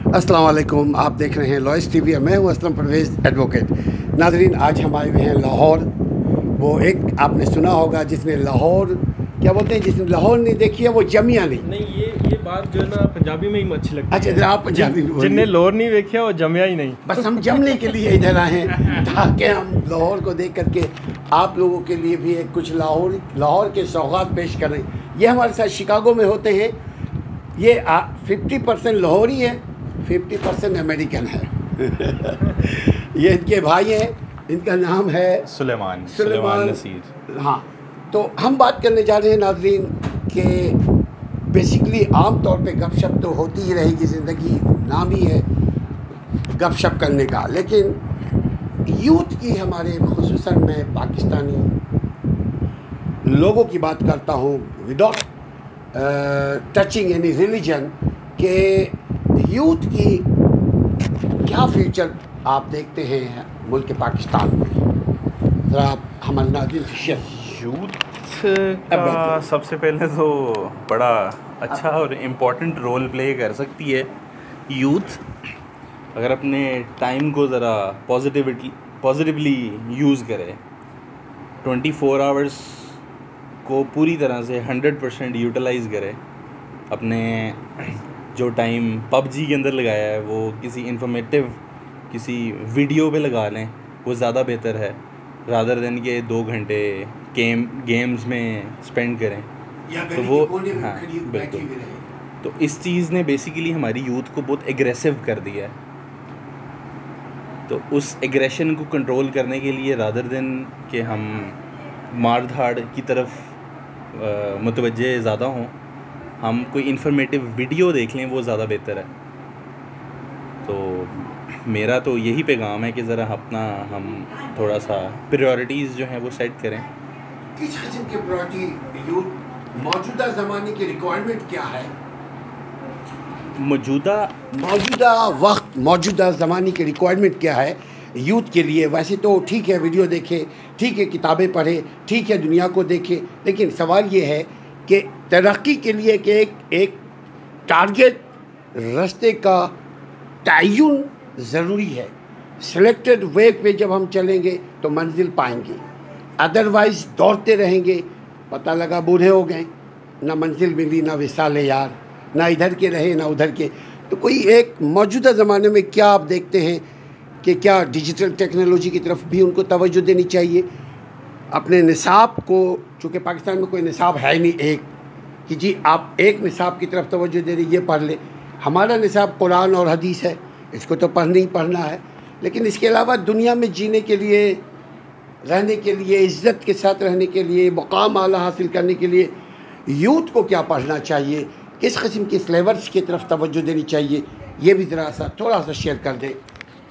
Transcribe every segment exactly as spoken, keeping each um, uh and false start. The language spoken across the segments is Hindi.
अस्सलाम वालेकुम, आप देख रहे हैं लॉयस टीवी। मैं हूं असलम परवेज़ एडवोकेट। नाजरीन, आज हम आए हुए हैं लाहौर। वो एक आपने सुना होगा जिसने लाहौर क्या बोलते हैं, जिसने लाहौर नहीं देखी है वो जमिया नहीं। नहीं, ये ये बात जो है ना पंजाबी में ही अच्छी लगती अच्छा, है। इधर आप पंजाबी में बोलिए। जिनने लाहौर नहीं देखा वो जमिया ही नहीं। बस हम जमने के लिए इधर आए हैं ताकि हम लाहौर को देख करके आप लोगों के लिए भी एक कुछ लाहौर लाहौर के सौगात पेश करें। ये हमारे साथ शिकागो में होते हैं। ये फिफ्टी परसेंट लाहौरी है, फिफ्टी परसेंट अमेरिकन है। ये इनके भाई हैं, इनका नाम है सुलेमान सुलेमान नसीर। हाँ, तो हम बात करने जा रहे हैं नाजरीन कि बेसिकली आम तौर पे गपशप तो होती ही रहेगी, ज़िंदगी नाम ही है गपशप करने का, लेकिन यूथ की हमारे खुसूसन मैं पाकिस्तानी लोगों की बात करता हूँ विदाउट टचिंग एनी रिलीजन के यूथ की क्या फ्यूचर आप देखते हैं मुल्क पाकिस्तान में। ज़रा आप हमारे नाज़रीन से शेयर। यूथ का सबसे पहले तो बड़ा अच्छा और इम्पोर्टेंट रोल प्ले कर सकती है यूथ, अगर अपने टाइम को ज़रा पॉजिटिविटी पॉजिटिवली यूज़ करे, ट्वेंटी फोर आवर्स को पूरी तरह से हंड्रेड परसेंट यूटिलाइज़ करे। अपने जो टाइम पबजी के अंदर लगाया है वो किसी इन्फॉर्मेटिव किसी वीडियो पे लगा लें, वो ज़्यादा बेहतर है रादर देन के दो घंटे गेम गेम्स में स्पेंड करें। तो वो हाँ बिल्कुल, तो इस चीज़ ने बेसिकली हमारी यूथ को बहुत एग्रेसिव कर दिया है। तो उस एग्रेशन को कंट्रोल करने के लिए रादर देन कि हम मार धाड़ की तरफ मुतवज्जे ज़्यादा हों, हम कोई इन्फॉर्मेटिव वीडियो देख लें, वो ज़्यादा बेहतर है। तो मेरा तो यही पैगाम है कि ज़रा अपना हम थोड़ा सा प्रायोरिटीज़ जो हैं वो सेट करें। किस किस्म की प्रायोरिटी यूथ मौजूदा ज़माने की रिक्वायरमेंट क्या है? मौजूदा मौजूदा वक्त मौजूदा ज़माने की रिक्वायरमेंट क्या है यूथ के लिए? वैसे तो ठीक है वीडियो देखे, ठीक है किताबें पढ़े, ठीक है दुनिया को देखे, लेकिन सवाल ये है कि तरक्की के लिए कि एक एक टारगेट रास्ते का तयन ज़रूरी है। सिलेक्टेड वे पे जब हम चलेंगे तो मंजिल पाएंगे, अदरवाइज़ दौड़ते रहेंगे, पता लगा बूढ़े हो गए, ना मंजिल मिली ना विसाले यार, ना इधर के रहे ना उधर के। तो कोई एक मौजूदा ज़माने में क्या आप देखते हैं कि क्या डिजिटल टेक्नोलॉजी की तरफ भी उनको तवज्जो देनी चाहिए? अपने निसाब को, चूँकि पाकिस्तान में कोई निसाब है नहीं एक कि जी आप एक निसाब की तरफ तवज्जो दे रहे ये पढ़ ले। हमारा निसाब कुरान और हदीस है, इसको तो पढ़ना ही पढ़ना है, लेकिन इसके अलावा दुनिया में जीने के लिए, रहने के लिए, इज़्ज़त के साथ रहने के लिए, मुकाम आला हासिल करने के लिए यूथ को क्या पढ़ना चाहिए, किस किस्म के सिलेबस की तरफ तवज्जो देनी चाहिए, ये भी ज़रा सा थोड़ा सा शेयर कर दें।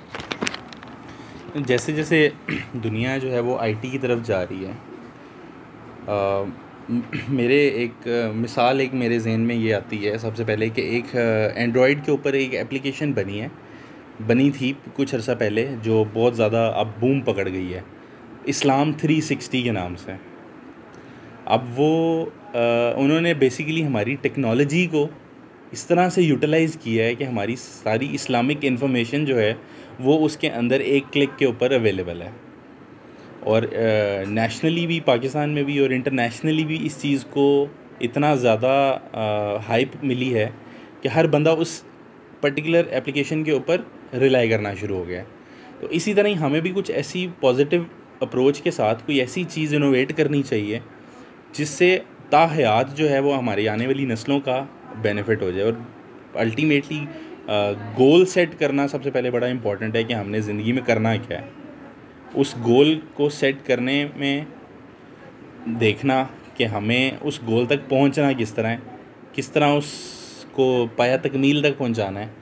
जैसे जैसे दुनिया जो है वो आईटी की तरफ जा रही है, आ, मेरे एक मिसाल एक मेरे जहन में ये आती है सबसे पहले कि एक एंड्रॉयड के ऊपर एक एप्लीकेशन बनी है बनी थी कुछ अर्सा पहले, जो बहुत ज़्यादा अब बूम पकड़ गई है, इस्लाम थ्री सिक्सटी के नाम से। अब वो आ, उन्होंने बेसिकली हमारी टेक्नोलॉजी को इस तरह से यूटिलाइज़ किया है कि हमारी सारी इस्लामिक इन्फॉर्मेशन जो है वो उसके अंदर एक क्लिक के ऊपर अवेलेबल है। और नेशनली भी, पाकिस्तान में भी और इंटरनेशनली भी इस चीज़ को इतना ज़्यादा हाइप मिली है कि हर बंदा उस पर्टिकुलर एप्लीकेशन के ऊपर रिलाई करना शुरू हो गया है। तो इसी तरह ही हमें भी कुछ ऐसी पॉजिटिव अप्रोच के साथ कोई ऐसी चीज़ इनोवेट करनी चाहिए जिससे ताहयात जो है वो हमारी आने वाली नस्लों का बेनिफिट हो जाए। और अल्टीमेटली गोल सेट करना सबसे पहले बड़ा इम्पॉर्टेंट है कि हमने ज़िंदगी में करना क्या है। उस गोल को सेट करने में देखना कि हमें उस गोल तक पहुंचना किस तरह है, किस तरह उसको पाया तकमील तक पहुंचाना है,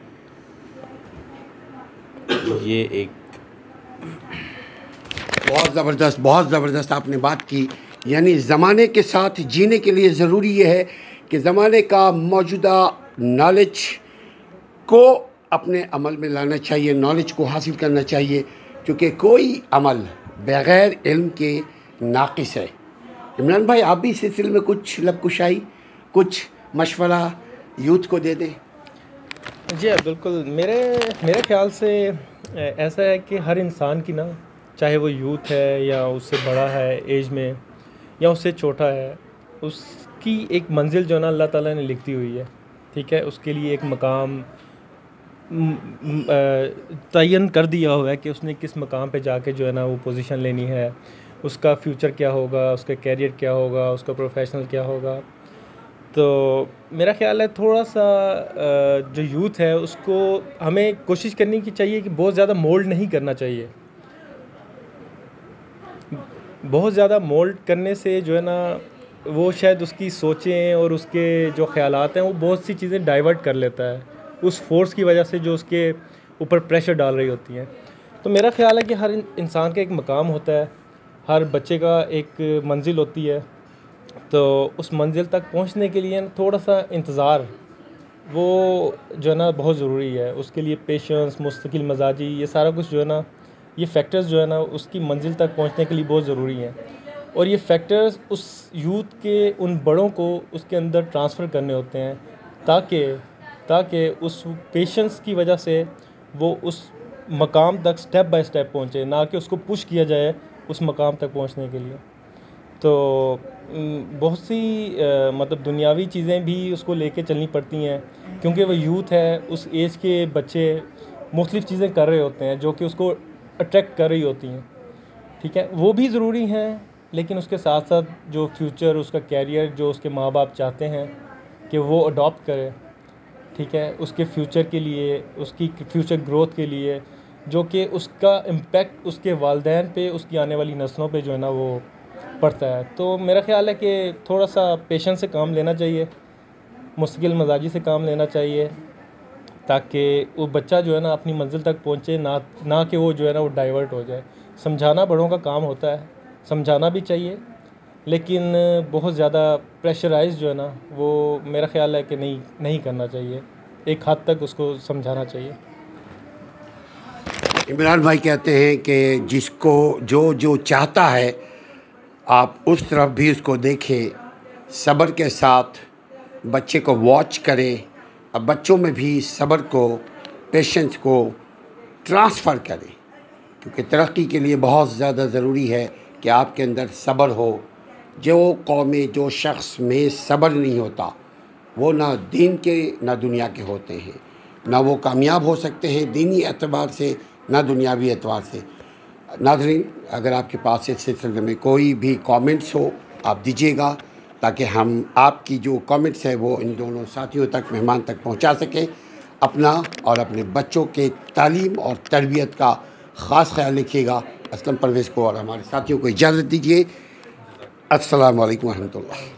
ये एक बहुत ज़बरदस्त बहुत ज़बरदस्त आपने बात की। यानी ज़माने के साथ जीने के लिए ज़रूरी ये है कि ज़माने का मौजूदा नॉलेज को अपने अमल में लाना चाहिए, नॉलेज को हासिल करना चाहिए, क्योंकि कोई अमल बग़ैर इल्म के नाक़िस है। इमरान भाई, आप भी इस सिलसिले में कुछ लबकुशाई, कुछ मशवरा यूथ को दे दें। जी बिल्कुल, मेरे मेरे ख़्याल से ऐसा है कि हर इंसान की ना, चाहे वो यूथ है या उससे बड़ा है एज में या उससे छोटा है, उसकी एक मंजिल जो है ना अल्लाह ताला ने लिखी हुई है, ठीक है। उसके लिए एक मकाम तयन कर दिया हुआ है कि उसने किस मकाम पे जाके जो है ना वो पोजीशन लेनी है, उसका फ्यूचर क्या होगा, उसका कैरियर क्या होगा, उसका प्रोफेशनल क्या होगा। तो मेरा ख़्याल है थोड़ा सा जो यूथ है उसको हमें कोशिश करनी की चाहिए कि बहुत ज़्यादा मोल्ड नहीं करना चाहिए। बहुत ज़्यादा मोल्ड करने से जो है ना वो शायद उसकी सोचें और उसके जो ख़यालात हैं वो बहुत सी चीज़ें डाइवर्ट कर लेता है उस फोर्स की वजह से जो उसके ऊपर प्रेशर डाल रही होती हैं। तो मेरा ख़्याल है कि हर इंसान का एक मकाम होता है, हर बच्चे का एक मंजिल होती है। तो उस मंजिल तक पहुंचने के लिए थोड़ा सा इंतज़ार वो जो है ना बहुत ज़रूरी है। उसके लिए पेशेंस, मुस्तकिल मजाजी, ये सारा कुछ जो है ना, ये फैक्टर्स जो है ना उसकी मंजिल तक पहुंचने के लिए बहुत ज़रूरी हैं। और ये फैक्टर्स उस यूथ के उन बड़ों को उसके अंदर ट्रांसफ़र करने होते हैं ताकि ताकि उस पेशेंस की वजह से वो उस मकाम तक स्टेप बाय स्टेप पहुँचे, ना कि उसको पुश किया जाए उस मकाम तक पहुँचने के लिए। तो बहुत सी आ, मतलब दुनियावी चीज़ें भी उसको लेके चलनी पड़ती हैं क्योंकि वो यूथ है, उस एज के बच्चे मुख्तलिफ़ चीज़ें कर रहे होते हैं जो कि उसको अट्रैक्ट कर रही होती हैं, ठीक है। वो भी ज़रूरी हैं, लेकिन उसके साथ साथ जो फ्यूचर, उसका कैरियर जो उसके माँ बाप चाहते हैं कि वो अडॉप्ट करे, ठीक है, उसके फ्यूचर के लिए, उसकी फ्यूचर ग्रोथ के लिए, जो कि उसका इम्पेक्ट उसके वालिदैन पे, उसकी आने वाली नस्लों पे जो है ना वो पड़ता है। तो मेरा ख़्याल है कि थोड़ा सा पेशेंस से काम लेना चाहिए, मुस्तकिल मजाजी से काम लेना चाहिए ताकि वो बच्चा जो है ना अपनी मंजिल तक पहुँचे, ना ना कि वो जो है ना वो डाइवर्ट हो जाए। समझाना बड़ों का काम होता है, समझाना भी चाहिए, लेकिन बहुत ज़्यादा प्रेशराइज जो है ना वो मेरा ख़्याल है कि नहीं नहीं करना चाहिए। एक हद तक उसको समझाना चाहिए। इमरान भाई कहते हैं कि जिसको जो जो चाहता है आप उस तरफ भी उसको देखें, सब्र के साथ बच्चे को वॉच करें और बच्चों में भी सब्र को, पेशेंस को ट्रांसफ़र करें, क्योंकि तरक्की के लिए बहुत ज़्यादा ज़रूरी है कि आपके अंदर सब्र हो। जो कौमें, जो शख्स में सब्र नहीं होता वो ना दीन के ना दुनिया के होते हैं, ना वो कामयाब हो सकते हैं दीनी एतबार से ना दुनियावी एतबार से। नाज़रीन, अगर आपके पास इस सिलसिले में कोई भी कमेंट्स हो आप दीजिएगा ताकि हम आपकी जो कमेंट्स है वो इन दोनों साथियों तक, मेहमान तक पहुंचा सकें। अपना और अपने बच्चों के तालीम और तरबियत का ख़ास ख्याल रखिएगा। असलम परवेज़ को और हमारे साथियों को इजाज़त दीजिए। अस्सलामु अलैकुम व रहमतुल्लाह।